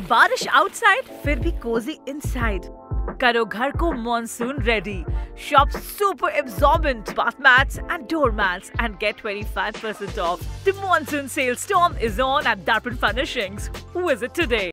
बारिश आउटसाइड फिर भी कोजी इनसाइड। करो घर को monsoon ready. Shop super absorbent bath mats and doormats and get 25% off. The monsoon sale storm is on at Darpan Furnishings. Visit today.